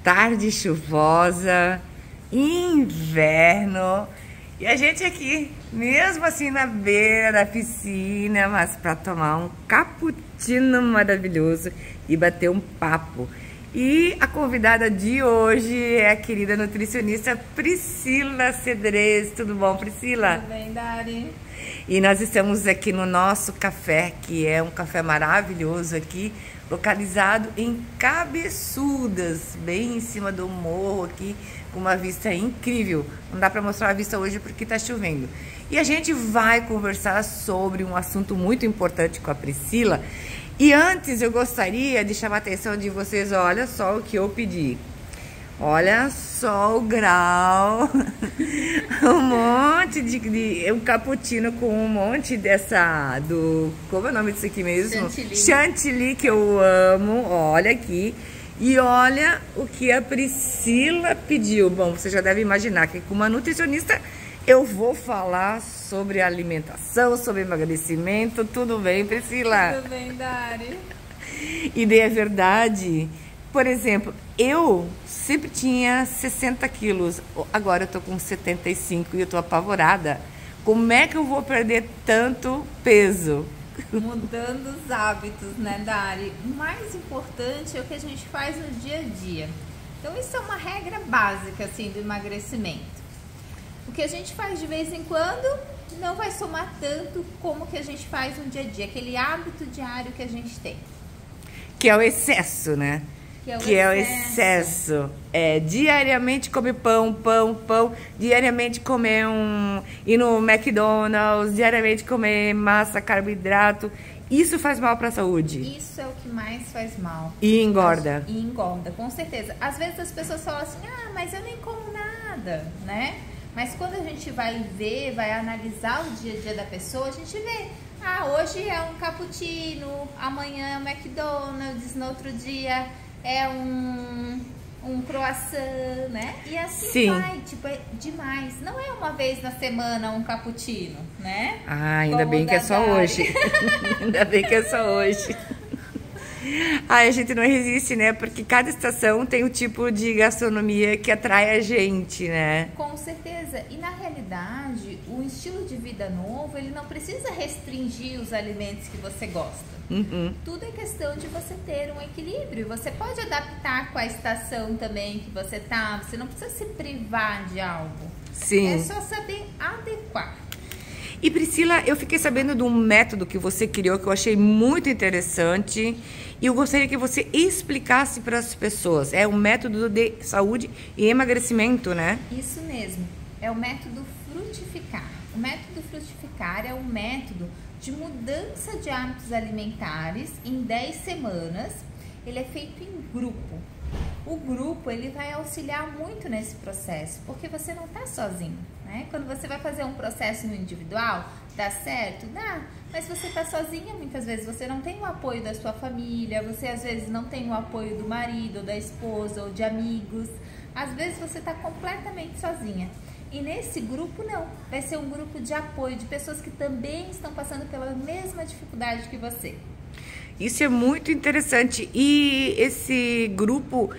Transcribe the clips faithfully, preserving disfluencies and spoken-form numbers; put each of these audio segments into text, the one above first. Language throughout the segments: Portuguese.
tarde chuvosa, inverno, e a gente aqui, mesmo assim na beira da piscina, mas para tomar um cappuccino maravilhoso e bater um papo. E a convidada de hoje é a querida nutricionista Priscila Cedrez. Tudo bom, Priscila? Tudo bem, Dari? E nós estamos aqui no nosso café, que é um café maravilhoso aqui, localizado em Cabeçudas, bem em cima do morro aqui, com uma vista incrível. Não dá para mostrar a vista hoje porque está chovendo. E a gente vai conversar sobre um assunto muito importante com a Priscila. E antes eu gostaria de chamar a atenção de vocês, olha só o que eu pedi. Olha só o grau, um monte de, de um cappuccino com um monte dessa, do, como é o nome disso aqui mesmo? Chantilly. Chantilly, que eu amo, olha aqui. E olha o que a Priscila pediu. Bom, você já deve imaginar que com uma nutricionista eu vou falar sobre alimentação, sobre emagrecimento. Tudo bem, Priscila? Tudo bem, Dari? E daí é verdade. Por exemplo, eu sempre tinha sessenta quilos, agora eu tô com setenta e cinco e eu tô apavorada. Como é que eu vou perder tanto peso? Mudando os hábitos, né, Dari? O mais importante é o que a gente faz no dia a dia. Então, isso é uma regra básica, assim, do emagrecimento. O que a gente faz de vez em quando não vai somar tanto como o que a gente faz no dia a dia, aquele hábito diário que a gente tem. Que é o excesso, né? Que é o que excesso. é o excesso. É, diariamente comer pão, pão, pão. Diariamente comer um... ir no McDonald's. Diariamente comer massa, carboidrato. Isso faz mal para a saúde. Isso é o que mais faz mal. E engorda. E engorda, com certeza. Às vezes as pessoas falam assim, ah, mas eu nem como nada, né? Mas quando a gente vai ver, vai analisar o dia a dia da pessoa, a gente vê, ah, hoje é um cappuccino, amanhã é um McDonald's, no outro dia é um, um croissant, né? E assim Sim. vai, tipo, é demais. Não é uma vez na semana um cappuccino, né? Ah, ainda Como bem o que é da só Dari. hoje. Ainda bem que é só hoje. Ai, a gente não resiste, né? Porque cada estação tem o tipo de gastronomia que atrai a gente, né? Com certeza. E na realidade, o estilo de vida novo, ele não precisa restringir os alimentos que você gosta. Uhum. Tudo é questão de você ter um equilíbrio. Você pode adaptar com a estação também que você tá. Você não precisa se privar de algo. Sim. É só saber adequar. E Priscila, eu fiquei sabendo de um método que você criou que eu achei muito interessante e eu gostaria que você explicasse para as pessoas. É um método de saúde e emagrecimento, né? Isso mesmo. É o método frutificar. O método frutificar é um método de mudança de hábitos alimentares em dez semanas. Ele é feito em grupo. O grupo, ele vai auxiliar muito nesse processo, porque você não está sozinho, né? Quando você vai fazer um processo no individual, dá certo? Dá, mas você está sozinha muitas vezes, você não tem o apoio da sua família, você às vezes não tem o apoio do marido, ou da esposa, ou de amigos, às vezes você está completamente sozinha. E nesse grupo não, vai ser um grupo de apoio, de pessoas que também estão passando pela mesma dificuldade que você. Isso é muito interessante. E esse grupo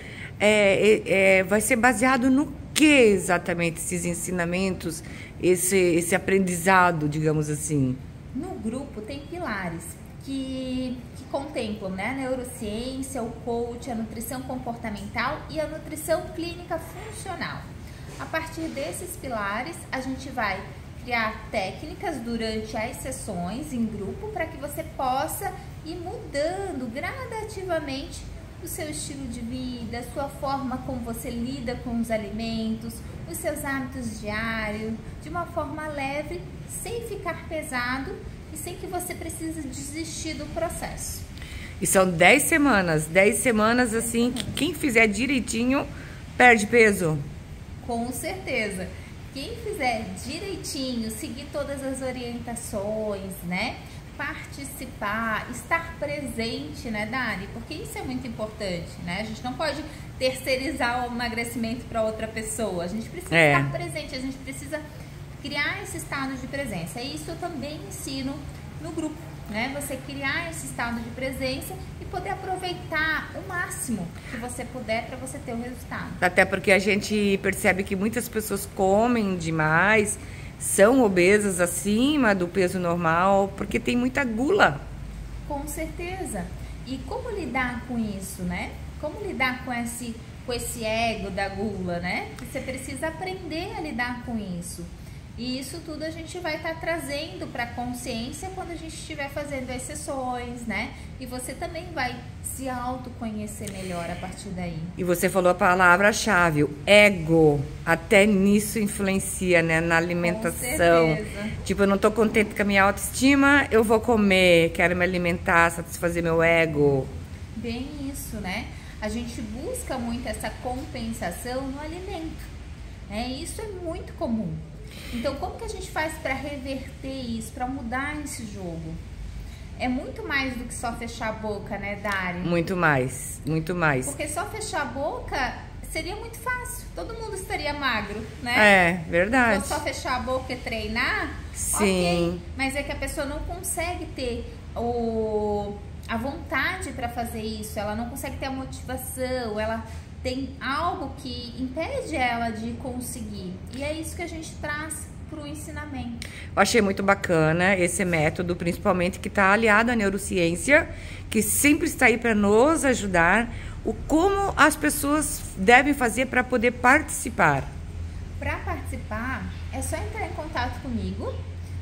é, é, é, vai ser baseado no que exatamente? Esses ensinamentos, esse, esse aprendizado, digamos assim? No grupo tem pilares que, que contemplam, né, a neurociência, o coach, a nutrição comportamental e a nutrição clínica funcional. A partir desses pilares, a gente vai criar técnicas durante as sessões em grupo para que você possa ir mudando gradativamente o seu estilo de vida, a sua forma como você lida com os alimentos, os seus hábitos diários, de uma forma leve, sem ficar pesado e sem que você precise desistir do processo. E são dez semanas, dez semanas assim, que quem fizer direitinho perde peso? Com certeza. Quem fizer direitinho, seguir todas as orientações, né? Participar, estar presente, né, Dari? Porque isso é muito importante, né? A gente não pode terceirizar o emagrecimento para outra pessoa. A gente precisa É. estar presente, a gente precisa criar esse estado de presença. E isso eu também ensino no grupo, né? Você criar esse estado de presença e poder aproveitar o máximo que você puder para você ter o resultado. Até porque a gente percebe que muitas pessoas comem demais, são obesas acima do peso normal, porque tem muita gula. Com certeza. E como lidar com isso, né? Como lidar com esse, com esse ego da gula, né? Você precisa aprender a lidar com isso. E isso tudo a gente vai estar tá trazendo para a consciência quando a gente estiver fazendo as sessões, né? E você também vai se autoconhecer melhor a partir daí. E você falou a palavra-chave, o ego. Até nisso influencia, né? Na alimentação. Com certeza. Tipo, eu não tô contente com a minha autoestima, eu vou comer, quero me alimentar, satisfazer meu ego. Bem isso, né? A gente busca muito essa compensação no alimento, né? Isso é muito comum. Então, como que a gente faz para reverter isso, para mudar esse jogo? É muito mais do que só fechar a boca, né, Dari? Muito mais, muito mais. Porque só fechar a boca seria muito fácil. Todo mundo estaria magro, né? É, verdade. Se só fechar a boca e treinar, sim. Ok. Mas é que a pessoa não consegue ter o, a vontade para fazer isso. Ela não consegue ter a motivação, ela tem algo que impede ela de conseguir. E é isso que a gente traz para o ensinamento. Eu achei muito bacana esse método, principalmente que está aliado à neurociência, que sempre está aí para nos ajudar, o como as pessoas devem fazer para poder participar. Para participar, é só entrar em contato comigo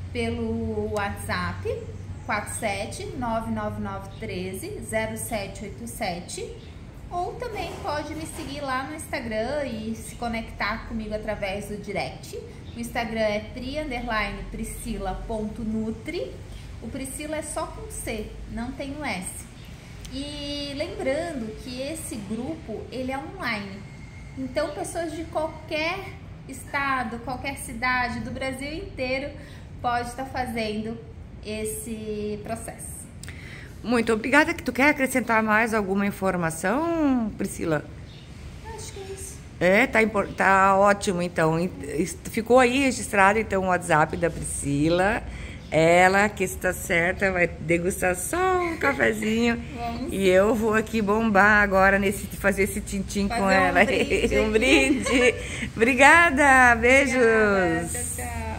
pelo WhatsApp quatro sete nove nove nove um três zero sete oito sete. Ou também pode me seguir lá no Instagram e se conectar comigo através do direct. O Instagram é pri underline priscila ponto nutri. O Priscila é só com C, não tem o S. E lembrando que esse grupo, ele é online. Então, pessoas de qualquer estado, qualquer cidade do Brasil inteiro pode estar fazendo esse processo. Muito obrigada. Tu quer acrescentar mais alguma informação, Priscila? Acho que é isso. É, tá, tá ótimo, então. Ficou aí registrado, então, o WhatsApp da Priscila. Ela, que está certa, vai degustar só um cafezinho. Vamos. E eu vou aqui bombar agora, nesse, fazer esse tintim com ela. Um brinde. Um brinde. Obrigada, beijos. Obrigada, tchau, tchau.